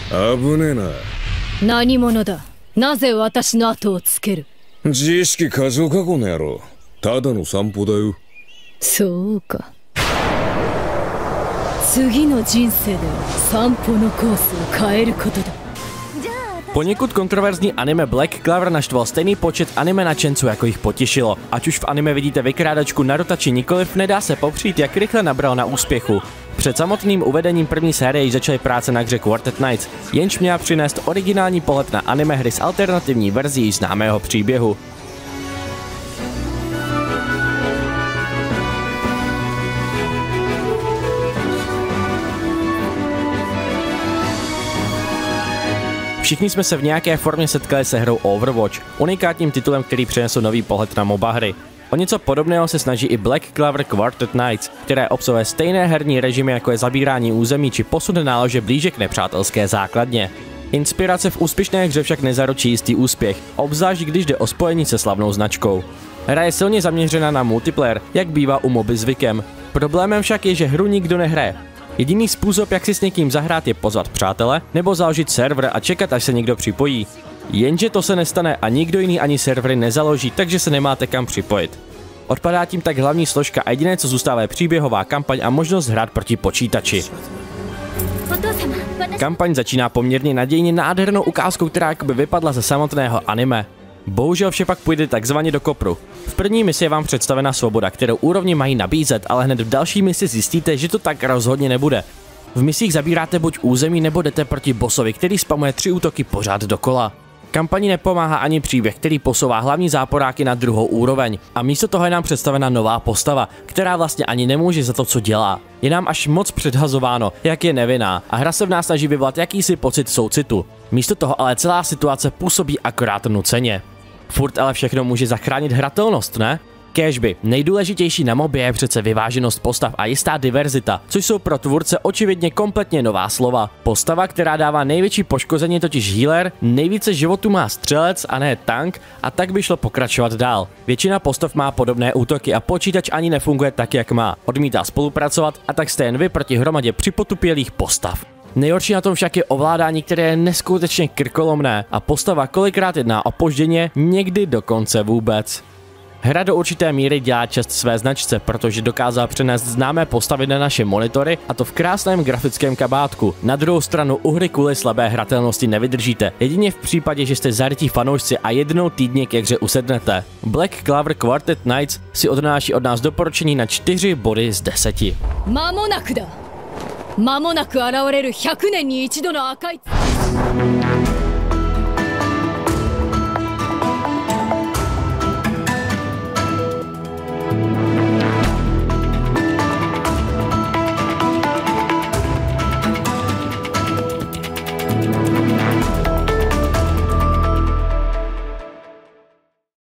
危ねえな。 何者だ。なぜ私の後をつける。 自意識過剰かこの野郎。ただの散歩だよ。 そうか。次の人生では散歩のコースを変えることだ。 Poněkud kontroverzní anime Black Clover naštval stejný počet anime nadšenců, jako jich potěšilo. Ať už v anime vidíte vykrádačku Naruta či nikoliv, nedá se popřít, jak rychle nabral na úspěchu. Před samotným uvedením první série již začaly práce na hře Quartet Knights, jenž měla přinést originální pohled na anime hry s alternativní verzí známého příběhu. Všichni jsme se v nějaké formě setkali se hrou Overwatch, unikátním titulem, který přinesl nový pohled na MOBA hry. O něco podobného se snaží i Black Clover Quartet Knights, které obsahuje stejné herní režimy, jako je zabírání území či posun nálože blíže k nepřátelské základně. Inspirace v úspěšné hře však nezaručí jistý úspěch, obzvlášť když jde o spojení se slavnou značkou. Hra je silně zaměřena na multiplayer, jak bývá u moby zvykem. Problémem však je, že hru nikdo nehraje. Jediný způsob, jak si s někým zahrát, je pozvat přátele nebo založit server a čekat, až se někdo připojí. Jenže to se nestane a nikdo jiný ani servery nezaloží, takže se nemáte kam připojit. Odpadá tím tak hlavní složka a jediné, co zůstává, je příběhová kampaň a možnost hrát proti počítači. Kampaň začíná poměrně nadějně nádhernou ukázkou, která jakoby vypadla ze samotného anime. Bohužel vše pak půjde takzvaně do kopru. V první misi je vám představena svoboda, kterou úrovně mají nabízet, ale hned v další misi zjistíte, že to tak rozhodně nebude. V misích zabíráte buď území, nebo jdete proti bossovi, který spamuje 3 útoky pořád dokola. Kampani nepomáhá ani příběh, který posouvá hlavní záporáky na druhou úroveň, a místo toho je nám představena nová postava, která vlastně ani nemůže za to, co dělá. Je nám až moc předhazováno, jak je nevinná, a hra se v nás snaží vyvolat jakýsi pocit soucitu. Místo toho ale celá situace působí akorát nuceně. Furt ale všechno může zachránit hratelnost, ne? Kéžby, nejdůležitější na mobě je přece vyváženost postav a jistá diverzita, což jsou pro tvůrce očividně kompletně nová slova. Postava, která dává největší poškození, je totiž healer, nejvíce životů má střelec a ne tank, a tak by šlo pokračovat dál. Většina postav má podobné útoky a počítač ani nefunguje tak, jak má. Odmítá spolupracovat, a tak jste jen vy proti hromadě připotupělých postav. Nejhorší na tom však je ovládání, které je neskutečně krkolomné a postava kolikrát jedná opožděně, někdy dokonce vůbec. Hra do určité míry dělá čest své značce, protože dokázala přenést známé postavy na naše monitory, a to v krásném grafickém kabátku. Na druhou stranu u hry kvůli slabé hratelnosti nevydržíte, jedině v případě, že jste zarytí fanoušci a jednou týdně ke hře usednete. Black Clover Quartet Knights si odnáší od nás doporučení na 4 body z 10. 間もなく現れる100年に一度の赤い